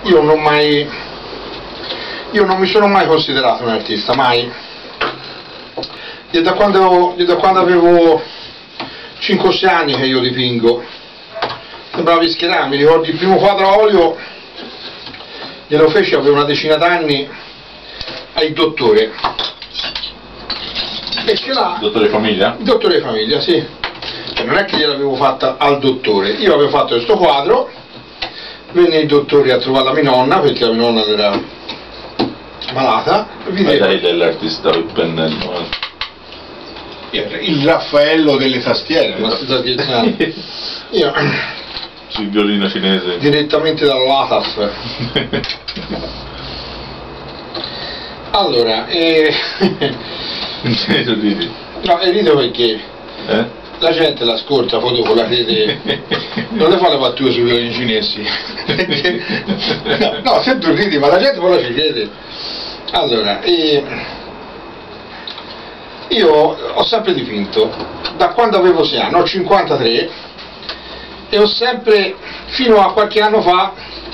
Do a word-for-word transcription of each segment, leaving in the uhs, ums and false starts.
io non mai, io non mi sono mai considerato un artista, mai. Io da quando, io da quando avevo cinque sei anni che io dipingo, sembrava Vischera, mi ricordo il primo quadro a olio, glielo feci, avevo una decina d'anni, al dottore. E ce l'ha. Dottore Famiglia? Dottore Famiglia, sì. Cioè, non è che gliel'avevo fatta al dottore, io avevo fatto questo quadro, venne il dottore a trovare la mia nonna, perché la mia nonna era malata. Ma dai dell'artista il pennello. Il Raffaello delle tastiere, ma stai scherzando? Io sul violino cinese. Direttamente dall'A T A F. Allora, eh... ridi? No, e rido perché eh? la gente l'ascolta, poi dopo la crede, non le fa le battute sui violini cinesi. no, no, se tu ridi, ma la gente poi la ci crede. Allora, eh... io ho sempre dipinto, da quando avevo sei anni, ho cinquantatré, e ho sempre, fino a qualche anno fa,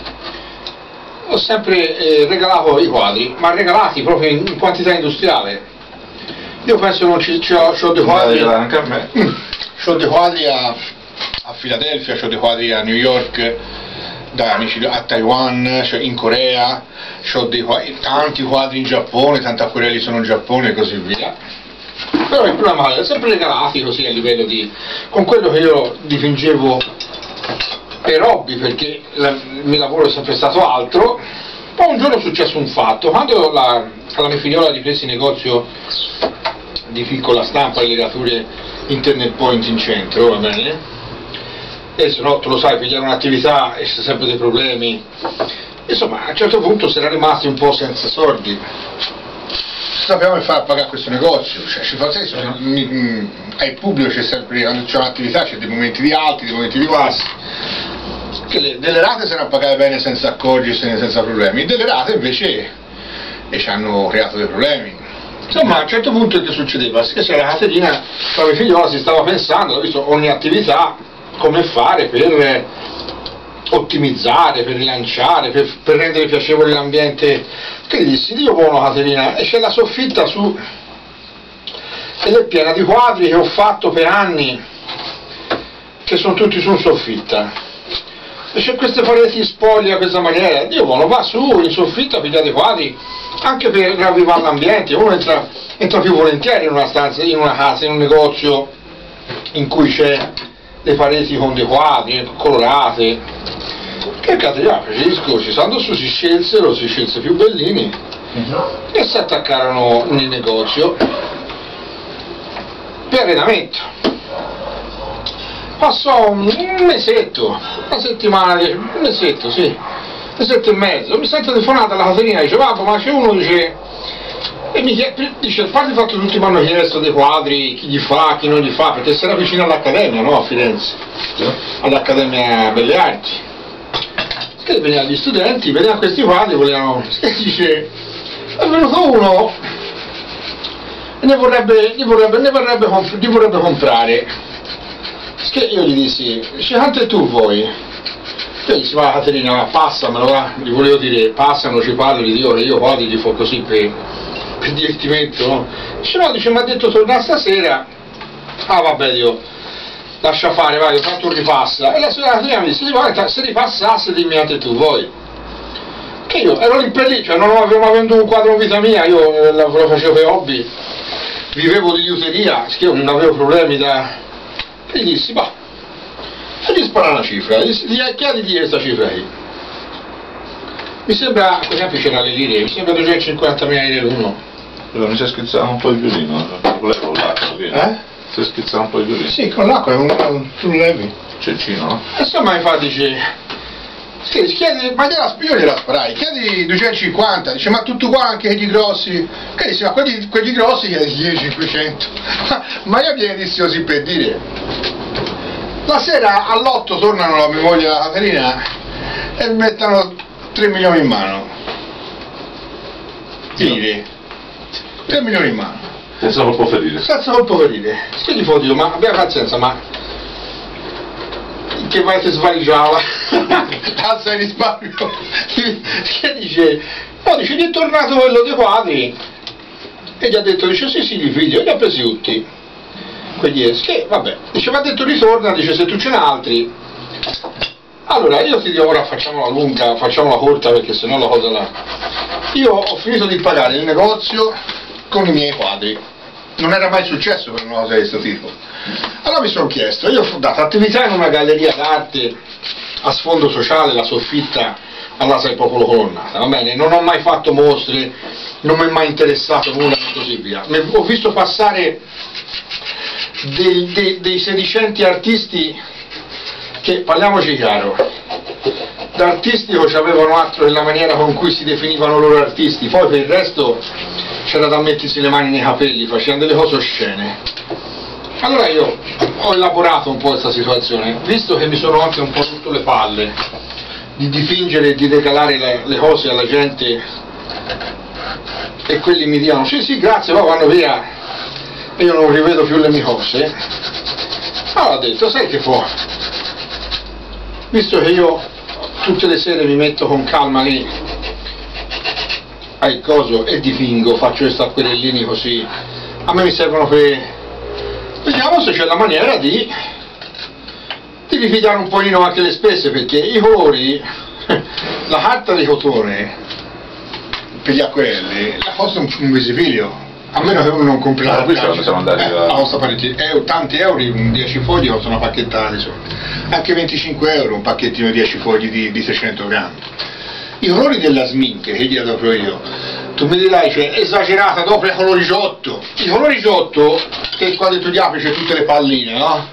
ho sempre eh, regalato i quadri, ma regalati proprio in, in quantità industriale. Io penso non ci ho, ho dei quadri, anche a me. Ho dei quadri a, a Filadelfia, ho dei quadri a New York, da amici a Taiwan, cioè in Corea, ho dei quadri, tanti quadri in Giappone, tanti acquerelli sono in Giappone e così via. Però il problema è sempre regalati così a livello di, con quello che io dipingevo per hobby, perché la, il mio lavoro è sempre stato altro. Poi un giorno è successo un fatto, quando la, la mia figliola ha ripreso il negozio di piccola stampa e legature Internet Point in centro, va bene? E se no, tu lo sai, pigliare un'attività e c'è sempre dei problemi. Insomma, a un certo punto si era rimasti un po' senza soldi. Sappiamo di far pagare questo negozio, cioè ci fa senso, ai pubblico c'è sempre, quando c'è un'attività c'è dei momenti di alti, dei momenti di bassi, che le, delle rate se ne pagate bene senza accorgersene, senza problemi, delle rate invece e ci hanno creato dei problemi. Insomma, a un certo punto che succedeva? Che c'era Caterina, la mia figliola si stava pensando, visto ogni attività, come fare per ottimizzare, per rilanciare, per, per rendere piacevole l'ambiente. Che gli dissi, Dio buono Caterina, e c'è la soffitta su, ed è piena di quadri che ho fatto per anni, che sono tutti su soffitta, e c'è queste pareti spoglie a questa maniera. Dio buono, va su in soffitta, pigliate i quadri, anche per ravvivare l'ambiente. Uno entra, entra più volentieri in una stanza, in una casa, in un negozio in cui c'è le pareti con dei quadri colorate. Che Caterina fece il discorso, stando su si scelsero, si scelse più bellini e si attaccarono nel negozio per arredamento. Passò un mesetto, una settimana, un mesetto, sì, un mesetto e mezzo, mi sento telefonata la Caterina e dice, vabbè, ma c'è uno, dice, e mi chiede, dice, a parte il fatto che tutti mi hanno chiesto dei quadri, chi gli fa, chi non gli fa, perché si era vicino all'Accademia, no, a Firenze, all'Accademia Belle Arti. Che venivano gli studenti, vedevano questi quadri, volevano, e dice, è venuto uno e ne vorrebbe, ne vorrebbe, ne vorrebbe, ne vorrebbe comprare. Che io gli dissi, dice, quante tu vuoi? Io gli dissi, va Caterina, passamelo, va, gli volevo dire, passano, ci parlo, gli dico che io quadri li fo così per, per divertimento, no? Dice, no, dice, mi ha detto torna stasera, ah vabbè, io lascia fare, vai, tanto ripassa. E la signora Caterina mi disse, guarda, se ripassasse dimmi anche tu, vuoi? Che io ero lì per lì, cioè non avevo mai venduto un quadro in vita mia, io lo facevo per hobby, vivevo di liuteria, che io non avevo problemi da... E gli dissi, bah, e gli spara una cifra, gli dissi, chiediti questa cifra qui. Mi sembra, per esempio c'era le lire, mi sembra duecentocinquantamila lire l'uno. Però mi si è schizzato un po' il violino, volevo l'acqua, eh? Si schizza un po' il violino. Sì, con l'acqua è un, un sul levi. Cecchino, no? Insomma, infatti dice, chiedi, chiedi, ma gliela, io gliela sparai, chiedi duecentocinquanta, dice, ma tutto uguale anche quelli grossi? Che dice, ma quelli, quelli grossi chiedi cinquecento. Ma io gliene dissi così per dire. La sera all'otto tornano la mia moglie e la Caterina e mi mettono tre milioni in mano. Lire. tre milioni in mano. Senza colpo ferire. Senza colpo ferire. Che gli fo dire, ma abbia pazienza, ma che vai a svaligiava alza di risparmio che dice no, dice gli è tornato quello dei quadri e gli ha detto, dice sì sì li figlio, e li ha presi tutti quegli eschi, che vabbè, dice mi ha detto ritorna, dice se tu ce n'hai altri. Allora io ti dico ora facciamola lunga, facciamola corta perché sennò la cosa là. Io ho finito di pagare il negozio con i miei quadri, non era mai successo per una cosa di questo tipo. Allora mi sono chiesto, io ho dato attività in una galleria d'arte a sfondo sociale, la soffitta all'Asa del Popolo Colonnata, va bene? Non ho mai fatto mostre, non mi è mai interessato nulla e così via. Ho visto passare dei, dei, dei sedicenti artisti che, parliamoci chiaro, da artistico avevano altro nella maniera con cui si definivano loro artisti, poi per il resto c'era da mettersi le mani nei capelli, facevano delle cose oscene. Allora io ho elaborato un po' questa situazione, visto che mi sono anche un po' rotto le palle di dipingere e di regalare le, le cose alla gente e quelli mi dicono sì sì grazie, poi vanno via e io non rivedo più le mie cose. Allora ho detto, sai che può, visto che io tutte le sere mi metto con calma lì al coso e dipingo, faccio questi acquerellini così, a me mi servono per... Vediamo se c'è la maniera di, di ripigliare un pochino anche le spese, perché i colori, la carta di cotone per gli acquerelli la costa un, un visibilio, a meno che uno non compri la carta, siamo andati eh, a... costa parecchi, eh, tanti euro, dieci fogli costano una pacchettata di solito, anche venticinque euro un pacchettino di dieci fogli di, di trecento grammi. I colori della Smink, che gli adopro io, tu mi dirai, cioè, esagerata, dopo i colori giotto, i colori giotto, che quando tu gli apri c'è tutte le palline, no?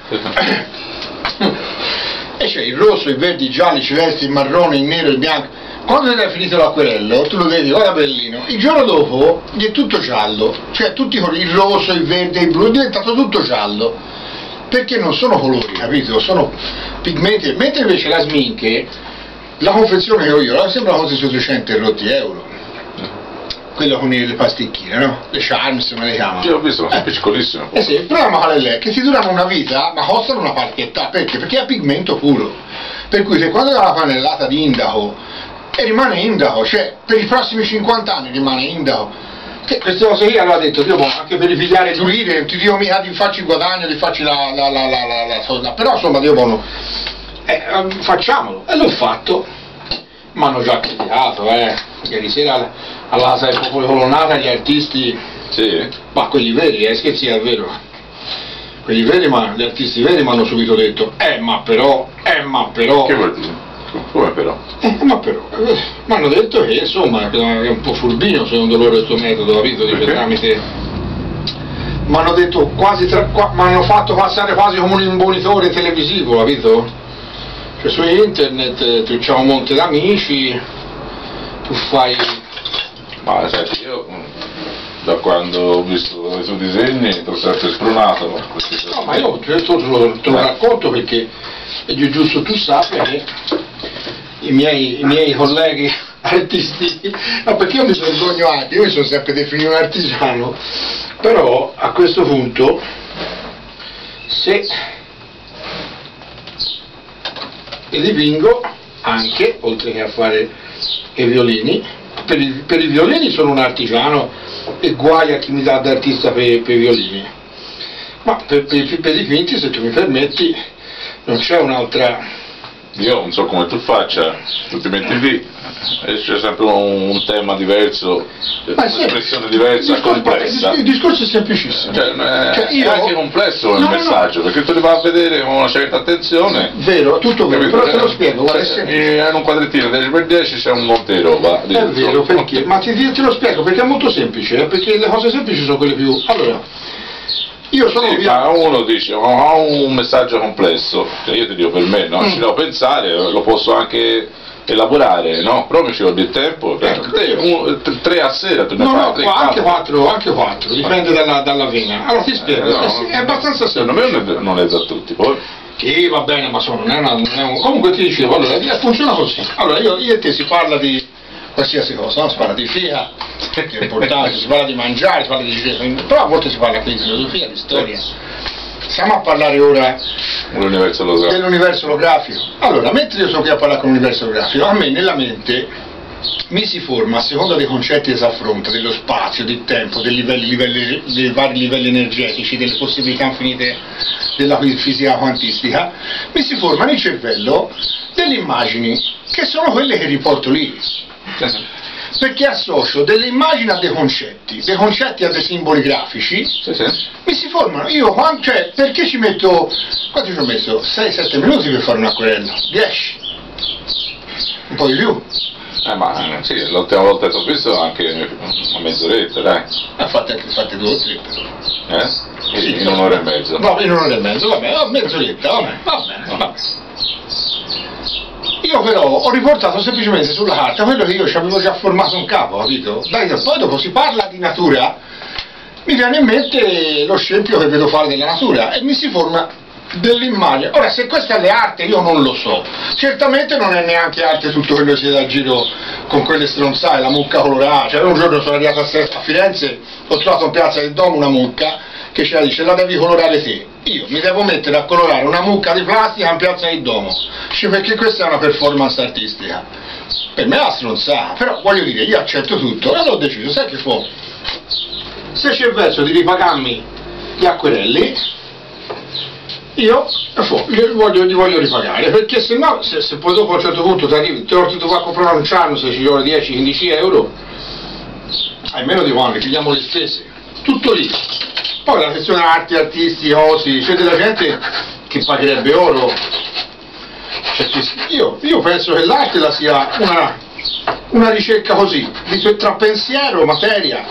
E c'è il rosso, il verde, il giallo, il celeste, il marrone, il nero, il bianco. Quando hai finito l'acquerello, tu lo vedi, guarda bellino, il giorno dopo gli è tutto giallo, cioè tutti i colori, il rosso, il verde, il blu, è diventato tutto giallo, perché non sono colori, capito? Sono pigmenti, mentre invece la Smink, la confezione che ho io, sembra una cosa sui trecento e rotti euro. Quella con le pasticchine, no? Le Charms me le chiamano. Io ho visto, ma sono eh. piccolissime. Eh sì, il problema qual è? Che ti durano una vita, ma costano una parchetta. Perché? Perché è pigmento puro. Per cui se quando dà la pannellata di indaco, e rimane indaco, cioè per i prossimi cinquanta anni rimane indaco. Che queste cose qui allora ha detto, Dio, anche per ripigliare due lire, non ti dico mica di farci il guadagno, di farci la, la, la, la, la, la solda. Però insomma, Dio buono, eh, facciamolo. E l'ho fatto. Mi hanno già criticato, eh. Ieri sera all'Asa del Popolo Colonnata gli artisti, sì, ma quelli veri, eh, scherzi è vero, quelli veri, ma gli artisti veri mi hanno subito detto, eh ma però, eh ma però, che vuol dire? Come però? Eh ma però, eh, mi hanno detto che insomma è un po' furbino secondo loro questo metodo, capito, dice tramite, mi hanno detto quasi, mi hanno fatto passare quasi come un imbonitore televisivo, capito? Cioè su internet tu c'hai un monte d'amici, tu fai... Ma senti, io da quando ho visto i tuoi disegni ti ho sempre spronato. No, ma io te lo, te lo racconto perché è giusto tu sappia che i miei, i miei colleghi artisti, no, perché io mi vergogno anche, io mi sono sempre definito un artigiano, però a questo punto se e dipingo anche, oltre che a fare i violini, per i, per i violini sono un artigiano e guai a chi mi dà d'artista per, per i violini, ma per, per, per i dipinti, se tu mi permetti, non c'è un'altra... Io non so come tu faccia, tu ti metti lì e c'è sempre un, un tema diverso, un'espressione diversa, il discorso, complessa. Il discorso è semplicissimo. Cioè, è, cioè io, è anche complesso il no, messaggio, no, perché tu li vai a vedere con una certa attenzione. Vero, tutto vero, però te lo spiego, guarda, in un quadrettino dieci per dieci c'è un monte di roba. È vero, perché? Ma ti, te lo spiego, perché è molto semplice, perché le cose semplici sono quelle più... Allora, io sono sì, via... ma uno dice ha un messaggio complesso, cioè io ti dico per me, no? Mm. Ci devo pensare, lo posso anche elaborare, no? Però mi ci vuole il tempo, ecco, te, un, tre a sera tu ne no, fai, no, tre, anche quattro, anche quattro, dipende dalla, dalla vena. Allora ti spiego, eh, no, è abbastanza semplice. Secondo me non è da tutti, poi. Sì, va bene, ma insomma, non è una, non è un... comunque ti dicevo, allora, funziona così. Allora, io, io e te si parla di qualsiasi cosa, no? Si parla di figa, che è importante, si parla di mangiare, si parla di... però a volte si parla anche di filosofia, di storia. stiamo a parlare ora dell'universo olografico. dell'universo olografico. Allora, mentre io sono qui a parlare con l'universo olografico, a me nella mente mi si forma, a seconda dei concetti che si affronta, dello spazio, del tempo, dei, livelli, livelli, dei vari livelli energetici, delle possibilità infinite della fisica quantistica, mi si forma nel cervello delle immagini che sono quelle che riporto lì. Perché associo delle immagini a dei concetti, dei concetti a dei simboli grafici, Sì, sì. mi si formano. Io, quando, cioè, perché ci metto, quanto ci ho messo? sei sette minuti per fare un acquerello? dieci? Un po' di più? Eh, ma sì, l'ultima volta che ho visto anche a mezz'oretta, dai. Ha fatto anche fatte due o tre però. Eh? Sì, in un'ora e mezza. No, in un'ora e mezza, vabbè, oh, mezz'oretta, vabbè, vabbè, vabbè. Io però ho riportato semplicemente sulla carta quello che io ci avevo già formato un capo, capito? Dai, poi dopo si parla di natura, mi viene in mente lo scempio che vedo fare della natura e mi si forma dell'immagine. Ora, se questa è l'arte io non lo so, certamente non è neanche arte tutto quello che si dà a giro con quelle stronzate, la mucca colorata. Cioè, un giorno sono arrivato a Firenze, ho trovato in piazza del Duomo una mucca che ce la dice, la devi colorare te. Io mi devo mettere a colorare una mucca di plastica in piazza del Duomo, cioè, perché questa è una performance artistica. Per me è una stronzata, però voglio dire, io accetto tutto e l'ho deciso, sai che fu? Se c'è il verso di ripagarmi gli acquerelli, io li voglio, li voglio ripagare, perché se no, se, se poi dopo a un certo punto ti arrivi, ti ho a comprare un ciano, se ci vuole dieci quindici euro, almeno di quando pigliamo le stesse, tutto lì. Poi la questione arti, artisti, osi, c'è della gente che pagherebbe oro. Cioè, io, io penso che l'arte la sia una, una ricerca così, di, tra pensiero, materia.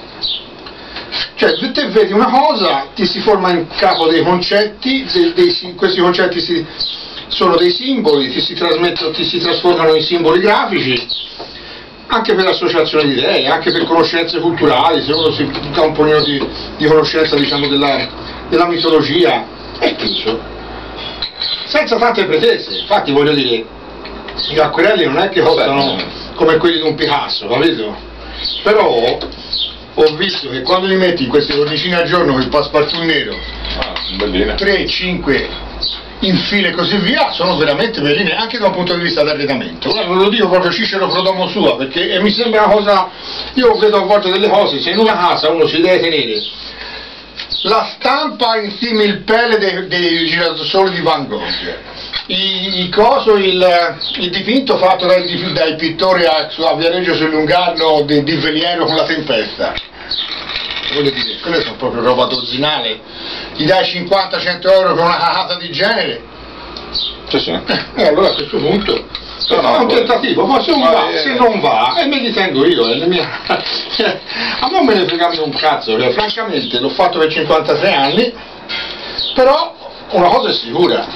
Cioè, te vedi una cosa, ti si forma in capo dei concetti, dei, dei, questi concetti si, sono dei simboli, ti si, trasmettono, ti si trasformano in simboli grafici, anche per associazione di idee, anche per conoscenze culturali, se uno si dà un pochino di, di conoscenza, diciamo, della, della mitologia, è chiuso. Senza tante pretese, infatti voglio dire, gli acquerelli non è che costano come quelli di un Picasso, capito? Però ho visto che quando li metti in queste cornicine al giorno con il passepartout nero, ah, tre, cinque in fila e così via, sono veramente belline anche da un punto di vista d'arredamento. Guarda, lo dico proprio Cicero Prodomo sua, perché e mi sembra una cosa, io vedo a volte delle cose, se in una casa uno si deve tenere la stampa in similpelle dei, dei girasoli di Van Gogh, i, i coso, il, il dipinto fatto dal, dal pittore a, a Viareggio sul Lungarno di, di Veliero con la tempesta, voglio dire, quelle sono proprio roba dozzinale. Gli dai cinquanta cento euro per una cagata di genere? Sì, sì. Eh, e allora a questo punto no, no, è un tentativo, ma se non ma va, è... se non va, e me li tengo io, è la mia... a me me ne fregano un cazzo, cioè, francamente l'ho fatto per cinquantatré anni, però una cosa è sicura,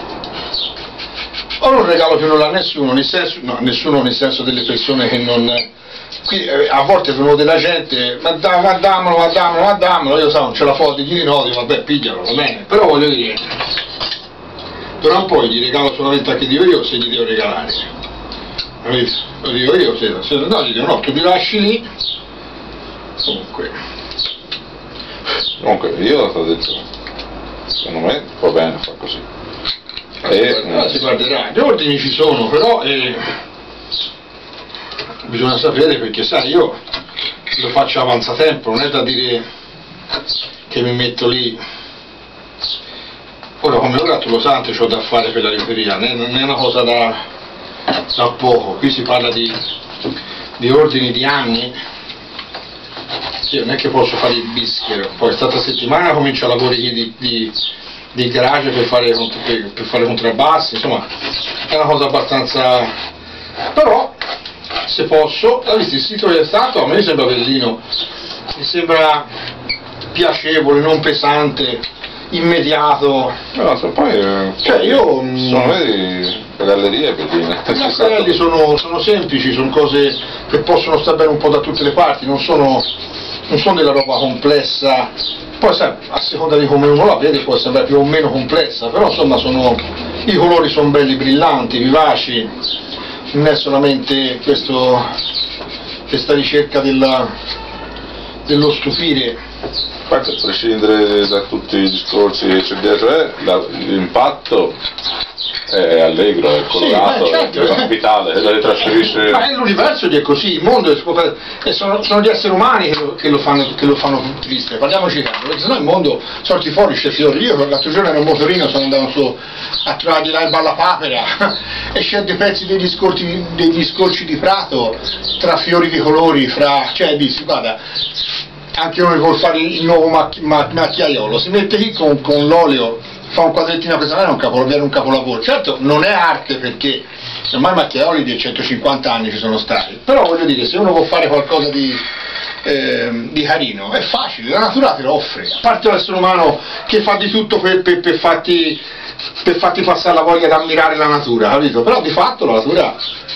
o non regalo più nulla a nessuno, nel senso, no, nessuno nel senso delle persone che non... Qui eh, a volte sono della gente, ma, da, ma dammelo, ma dammelo, ma dammelo, io so, non ce la fa, di dire no, dico vabbè piglialo, va bene, però voglio dire, però poi gli regalo solamente a chi dico io se gli devo regalare, capito? Lo dico io, se, se no gli dico no, tu mi lasci lì, comunque. Comunque io ho detto, secondo me va bene, fa così. E, allora si guarderà, gli ordini ci sono, però eh, bisogna sapere, perché sai, io lo faccio avanzatempo, non è da dire che mi metto lì, ora come ora tu lo sai, c'ho da fare per la libreria, non è una cosa da, da poco, qui si parla di, di ordini di anni, sì, non è che posso fare il bischero, poi stata settimana comincio a lavorare di, di di garage per fare, per, per fare contrabbassi, insomma è una cosa abbastanza, però se posso, hai visto il sito che è stato, a me sembra bellino, mi sembra piacevole, non pesante, immediato, no, so, poi, eh, cioè io sono vedi le gallerie belline, gli acquerelli sono, sono semplici, sono cose che possono stare bene un po' da tutte le parti, non sono, non sono della roba complessa. Poi sai, a seconda di come uno la vede può sembrare più o meno complessa, però insomma sono, i colori sono belli, brillanti, vivaci, non è solamente questo, questa ricerca della, dello stupire. a prescindere da tutti i discorsi che c'è dietro, eh, l'impatto è allegro, è colorato, sì, certo, è vitale, la ritrasferisce. Ma l'universo è così, il mondo è, e sono, sono gli esseri umani che lo, che lo fanno, che lo fanno triste, parliamoci chiaro, perché sennò il mondo sorti fuori, c'è fiori. Io l'altro giorno ero in motorino, sono andato su a trovare di là il Ballapapera e c'è dei pezzi degli scorci, degli scorci di prato tra fiori di colori, fra, cioè dici, guarda, anche uno che vuol fare il nuovo macchi, mac, macchiaiolo, si mette lì con, con l'olio, fa un quadrettino questa non è un capolavoro, viene un capolavoro. Certo non è arte, perché ormai macchiaioli di centocinquanta anni ci sono stati, però voglio dire, se uno può fare qualcosa di, eh, di carino è facile, la natura te lo offre, a parte l'essere umano che fa di tutto per, per, per, farti, per farti passare la voglia di ammirare la natura, capito? Però di fatto la natura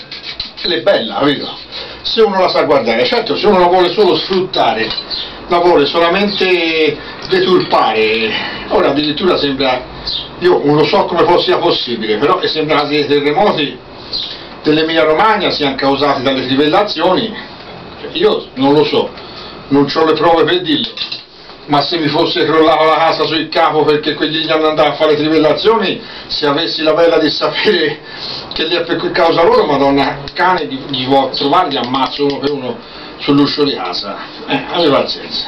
è bella, capito? Se uno la sa guardare. Certo, se uno la vuole solo sfruttare, la vuole solamente deturpare, ora addirittura sembra, io non lo so come sia possibile, però sembra che i terremoti dell'Emilia Romagna siano causati dalle trivellazioni. Cioè, io non lo so, non ho le prove per dirlo, ma se mi fosse crollata la casa sul capo perché quelli gli hanno andato a fare trivellazioni, se avessi la bella di sapere che lì è per causa loro, madonna, il cane gli, gli può trovare, gli ammazzo uno per uno sull'uscio di casa, eh, aveva pazienza.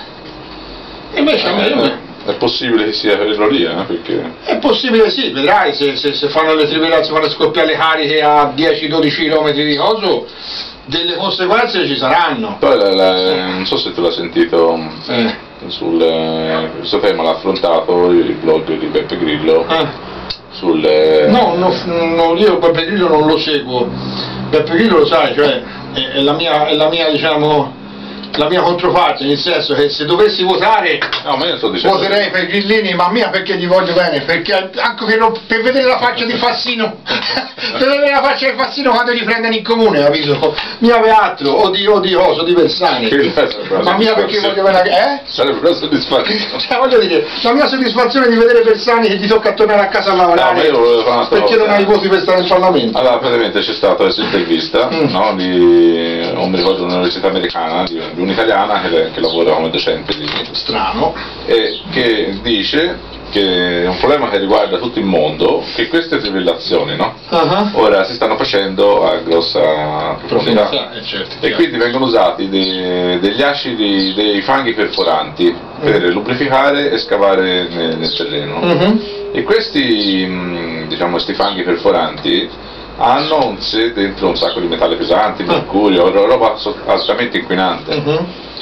E invece a me, eh, è possibile che sia quello lì, eh, perché... È possibile, sì, vedrai, se, se, se fanno le trivellazioni, fanno scoppiare le cariche a dieci dodici chilometri di coso, delle conseguenze ci saranno. Poi la, la, eh. non so se tu l'hai sentito, eh. sul eh, questo tema l'ha affrontato il blog di Beppe Grillo. Eh. Sul, eh... No, no, no, io Beppe Grillo non lo seguo. Beppe Grillo lo sai, cioè è, è la mia, è la mia, diciamo, la mia controparte, nel senso che se dovessi votare, no, ma io sto dicendo voterei per Grillini, ma mia perché gli voglio bene, perché anche per, non, per vedere la faccia di Fassino, per vedere la faccia di Fassino quando li prendono in comune, capito? Mia per altro, o di, o di Oso, di Bersani, ma mia perché voglio bene, eh? Sarebbe una soddisfazione. Cioè, voglio dire, la mia soddisfazione di vedere Bersani che gli tocca tornare a casa a lavorare, no, perché non hai i voti per stare in Parlamento. Allora, praticamente c'è stata questa intervista, mm. no, di, non mi ricordo, un'università americana, di, di un'italiana che, che lavora come docente di, strano, e che dice che è un problema che riguarda tutto il mondo, che queste trivellazioni, no? Uh-huh. Ora si stanno facendo a grossa profondità, eh, certo, e quindi vengono usati dei, degli acidi, dei fanghi perforanti uh-huh. per lubrificare e scavare nel, nel terreno. Uh-huh. E questi, diciamo, questi fanghi perforanti hanno un sé dentro un sacco di metalli pesanti, mercurio, uh-huh. roba altamente inquinante. Uh-huh.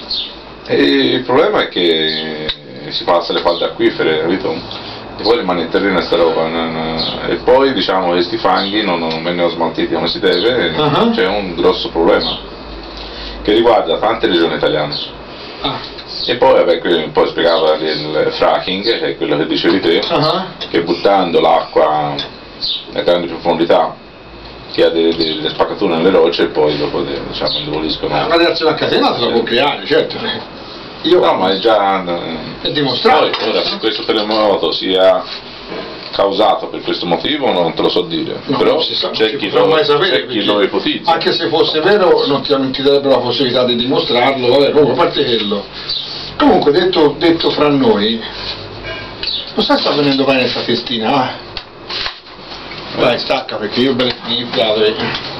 E il problema è che si passa le falde acquifere, capito? E poi rimane in terreno questa roba, e poi diciamo questi fanghi non, non vengono smaltiti come si deve, uh-huh. c'è un grosso problema che riguarda tante regioni italiane. Ah. E poi, vabbè, poi spiegava il fracking, che è quello che dicevi te, uh-huh. che buttando l'acqua a grandi profondità che ha delle, delle spaccature nelle rocce e poi dopo, diciamo, indeboliscono. Una reazione a catena te la può creare, certo. Io, no, ma è già è dimostrato. Poi, ora, se questo terremoto sia causato per questo motivo non te lo so dire, no, però sa, c'è chi lo, mai sapere, chi lo ipotizza. Anche se fosse vero non ti, non ti darebbero la possibilità di dimostrarlo, vabbè, comunque, a parte quello. Comunque, detto, detto fra noi, lo sai, sta venendo bene questa festina, eh? Dai, stacca perché io ben mi inflato.